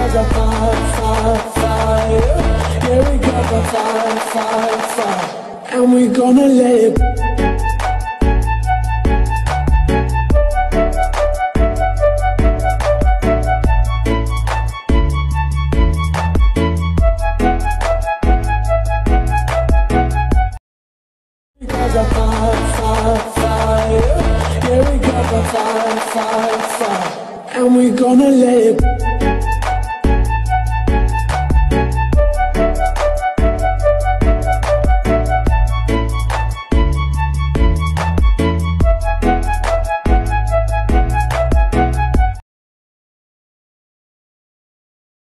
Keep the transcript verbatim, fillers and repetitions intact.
Because of fire, fire, fire. Yeah, we got the fire, fire, fire. And we gonna let it. Because of fire, fire, fire. Yeah, we got the fire, fire, fire. And we gonna let it.